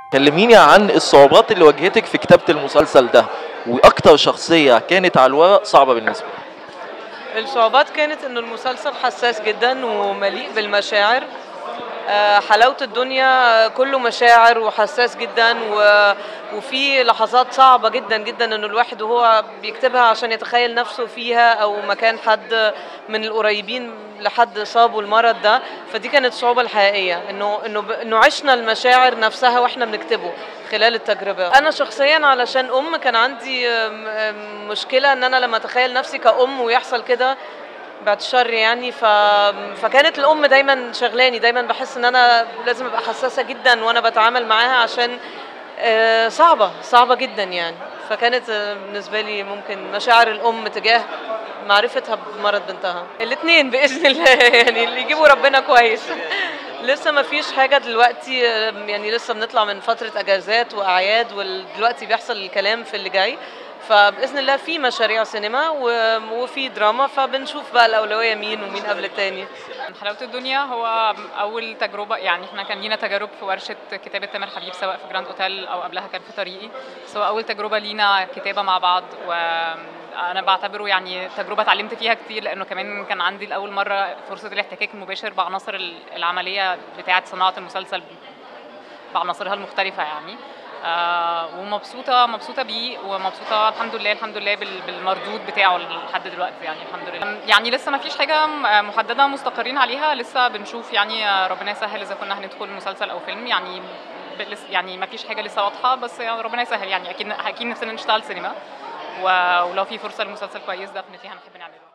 كلميني عن الصعوبات اللي واجهتك في كتابة المسلسل ده، واكتر شخصية كانت على الورق صعبة بالنسبة لك. الصعوبات كانت إنه المسلسل حساس جدًا ومليء بالمشاعر. حلاوة الدنيا كُلّه مشاعر وحساس جدًا وفي لحظات صعبة جدًا، جدًا إنه الواحد وهو بيكتبها عشان يتخيّل نَفْسه فيها أو مكان حد من القريبين لحد أصابه المرض ده. فدي كانت الصعوبة الحقيقية، إنه عِشنا المشاعر نَفْسها وإحنا بنكتبه خلال التجربة. أنا شخصيًا علشان كان عندي مشكلة إن أنا لمّا أتخيّل نَفْسي كأم ويحصل كده بعد الشر يعني. فكانت الأم دايمًا شاغلاني، دايمًا باحس إن أنا لازم أبقى حساسة جدًا وأنا باتعامل معاها عشان صعبة، صعبة جدًا يعني. فكانت بالنسبة لي ممكن مشاعر الأم تجاه معرفتها بمرض بنتها. الاتنين بإذن الله يعني اللي يجيبه ربنا كويس. لسه ما فيش حاجة دلوقتي، يعني لسه بنطلع من فترة أجازات وأعياد دلوقتي بيحصل الكلام في اللي جاي. فبإذن الله في مشاريع سينما وفي دراما، فبنشوف بقى الأولوية مين ومين قبل التاني. حلاوة الدنيا هو أول تجربة، يعني إحنا كان لينا تجارب في ورشة كتابة تامر حبيب سواء في جراند أوتيل أو قبلها كان في طريقي، بس هو أول تجربة لينا كتابة مع بعض، وأنا بعتبره يعني تجربة اتعلمت فيها كتير، لأنه كمان كان عندي لأول مرة فرصة الاحتكاك المباشر بعناصر العملية بتاعة صناعة المسلسل بعناصرها المختلفة يعني. ومبسوطة بيه، ومبسوطة الحمد لله بالمردود بتاعه لحد دلوقتي يعني الحمد لله. يعني لسه ما فيش حاجة محددة مستقرين عليها، لسه بنشوف يعني ربنا يسهل إذا كنا هندخل مسلسل أو فيلم يعني. يعني ما فيش حاجة لسه واضحة، بس يعني ربنا يسهل يعني. أكيد نفسنا نشتغل سينما، ولو في فرصة لمسلسل كويس دفنتلي هنحب نعمله.